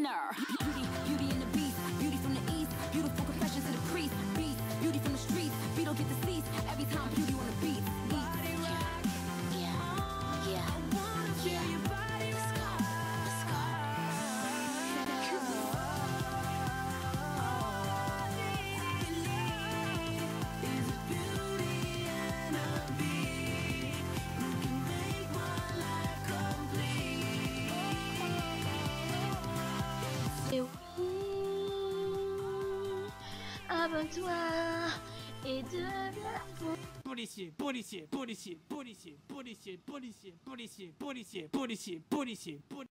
winner. Beauty, beauty and the beast, beauty from the east, beautiful confessions to the priest. Beast, beauty from the streets, beetle get deceased every time beauty on the beat. Body rock, yeah, yeah, I wanna feel your body rock. Let's go, let's go. All I need is a beauty and a beat. You can make my life complete. Et oui, abonne-toi et deviens fou. Policier, policier, policier, policier, policier, policier, policier, policier, policier, policier, policier.